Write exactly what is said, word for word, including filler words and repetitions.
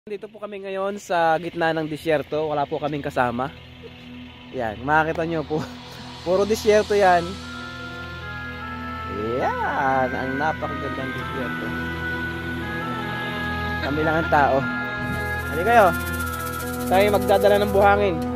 Dito po kami ngayon sa gitna ng disyerto. Wala po kaming kasama. Yan, makikita nyo po. Puro disyerto yan. Yan, ang napakagandang disyerto. Kami lang ang tao. Hali kayo. Tayo magdadala ng buhangin.